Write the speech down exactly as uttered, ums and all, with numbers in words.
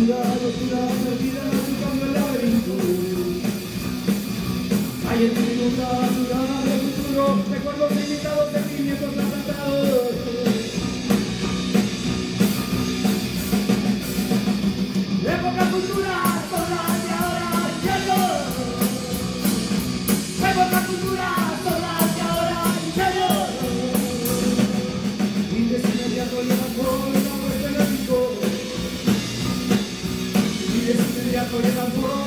ciudad, oscura, perdida, buscando el laberinto. Hay en tu minuta, ciudad del futuro, recuerdos limitados de sentimientos atrasados. Época cultura, son las de ahora, ¿cierto? Época cultura, son las de ahora, ¿cierto? Y de inmediato llevan por la puerta en el disco. Y de inmediato llevan por